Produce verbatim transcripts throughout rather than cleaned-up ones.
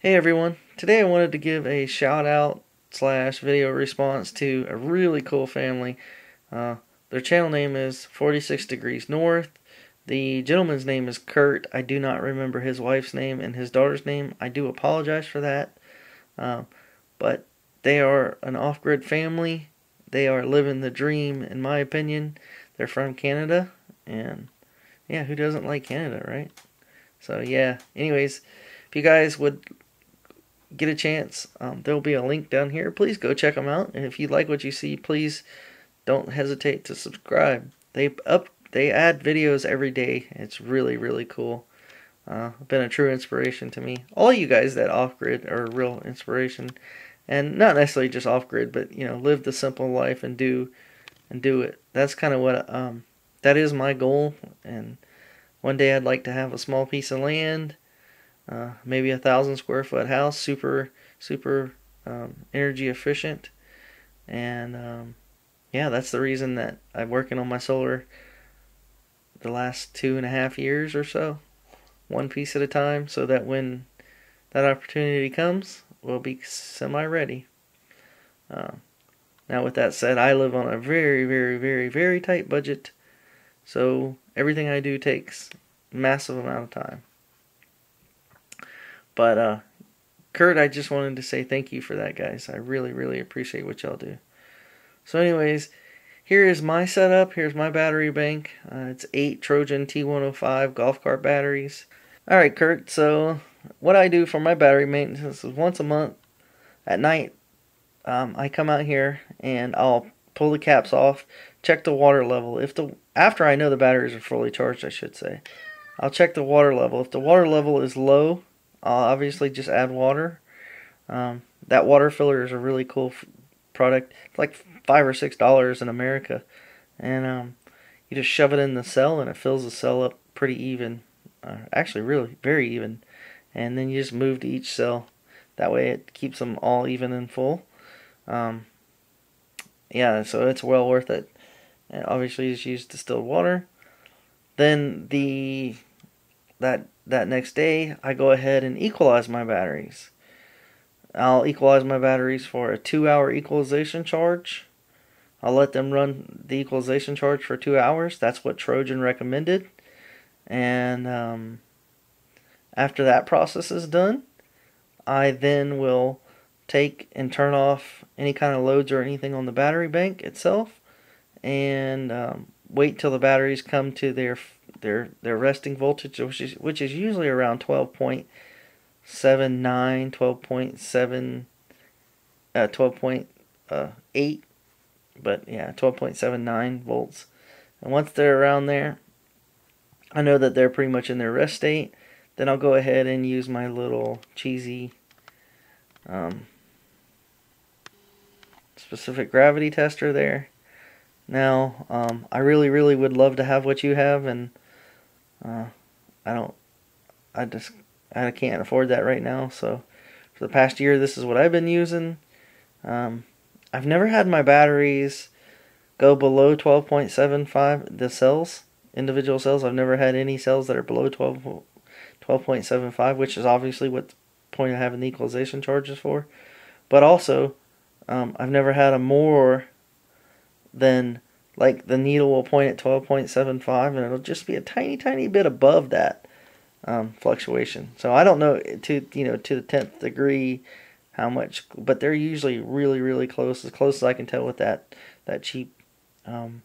Hey everyone, today I wanted to give a shout out slash video response to a really cool family. Uh, their channel name is forty-six Degrees North. The gentleman's name is Kurt. I do not remember his wife's name and his daughter's name. I do apologize for that. Uh, but they are an off-grid family. They are living the dream, in my opinion. They're from Canada, and yeah, who doesn't like Canada, right? So yeah, anyways, if you guys would get a chance, um, there'll be a link down here. Please go check them out, and if you like what you see, please don't hesitate to subscribe. They up they add videos every day. It's really really cool. Uh, been a true inspiration to me. All you guys that off grid are a real inspiration, and not necessarily just off grid, but you know, live the simple life and do and do it. That's kind of what um that is my goal. And one day I'd like to have a small piece of land. Uh, maybe a thousand square foot house, super, super um, energy efficient, and um, yeah, that's the reason that I'm working on my solar the last two and a half years or so, one piece at a time, so that when that opportunity comes, we'll be semi-ready. Uh, now, with that said, I live on a very, very, very, very tight budget, so everything I do takes a massive amount of time. But, uh, Kurt, I just wanted to say thank you for that, guys. I really, really appreciate what y'all do. So anyways, here is my setup. Here's my battery bank. Uh, it's eight Trojan T one oh five golf cart batteries. Alright, Kurt, so what I do for my battery maintenance is once a month at night, um, I come out here and I'll pull the caps off, check the water level. If the After I know the batteries are fully charged, I should say, I'll check the water level. If the water level is low, I'll obviously just add water. Um, that water filler is a really cool f product. It's like five or six dollars in America, and um, you just shove it in the cell, and it fills the cell up pretty even. Uh, actually, really very even. And then you just move to each cell. That way, it keeps them all even and full. Um, yeah, so it's well worth it. And obviously, just use distilled water. Then the that that next day, I go ahead and equalize my batteries. I'll equalize my batteries for a two hour equalization charge. I'll let them run the equalization charge for two hours. That's what Trojan recommended. And um, after that process is done, I then will take and turn off any kind of loads or anything on the battery bank itself, and um, wait till the batteries come to their their their resting voltage, which is which is usually around twelve point seven nine, twelve point seven, uh, twelve point eight, but yeah, twelve point seven nine volts. And once they're around there, I know that they're pretty much in their rest state. Then I'll go ahead and use my little cheesy um, specific gravity tester there. Now, um, I really, really would love to have what you have, and uh, I don't, I just, I can't afford that right now. So, for the past year, this is what I've been using. Um, I've never had my batteries go below twelve point seven five, the cells, individual cells. I've never had any cells that are below twelve point seven five, which is obviously what the point of having the equalization charge is for. But also, um, I've never had a more than, like, the needle will point at twelve point seven five, and it'll just be a tiny, tiny bit above that um, fluctuation. So I don't know to you know to the tenth degree how much, but they're usually really, really close, as close as I can tell with that that cheap um,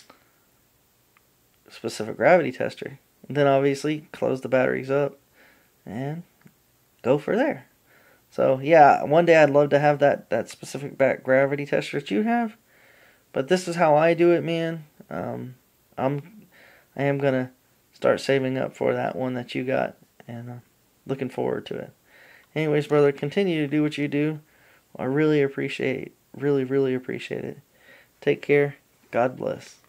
specific gravity tester. And then obviously close the batteries up and go for there. So yeah, one day I'd love to have that that specific back gravity tester that you have. But this is how I do it, man. Um, I'm, I am gonna start saving up for that one that you got, and uh, looking forward to it. Anyways, brother, continue to do what you do. I really appreciate, really, really appreciate it. Take care. God bless.